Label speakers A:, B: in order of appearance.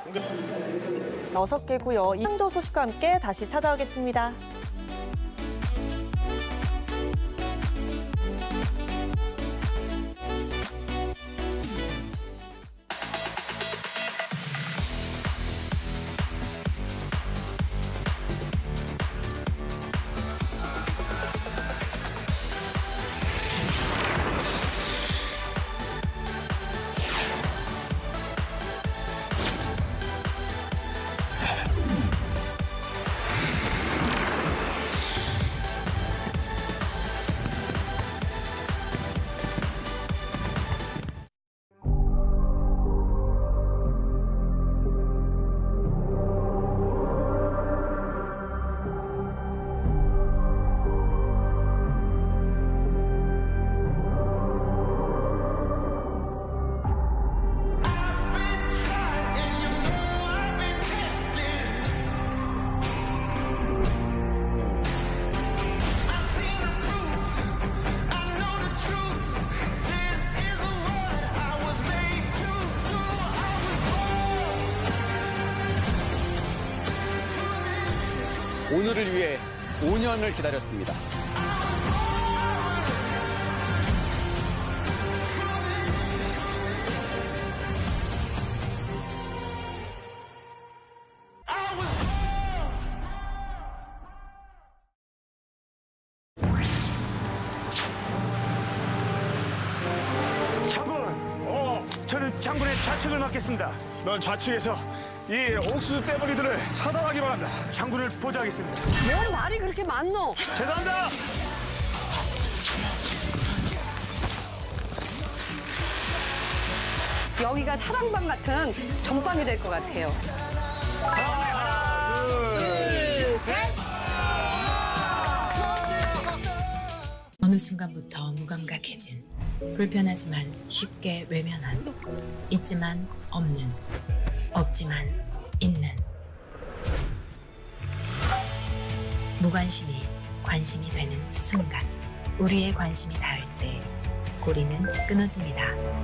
A: 6개고요. 이 창조 소식과 함께 다시 찾아오겠습니다.
B: 오늘을 위해 5년을 기다렸습니다.
C: 장군! 저는 장군의 좌측을 맡겠습니다. 넌 좌측에서 이 옥수수 떼머리들을 차단하기 바란다. 장군을 보좌하겠습니다.
D: 뭔 말이 그렇게 많노?
C: 죄송합니다.
D: 여기가 사랑방 같은 전방이 될 것 같아요.
C: 하나, 둘, 셋.
E: 어느 순간부터 무감각해진, 불편하지만 쉽게 외면한, 있지만 없는, 없지만 있는. 무관심이 관심이 되는 순간, 우리의 관심이 닿을 때 고리는 끊어집니다.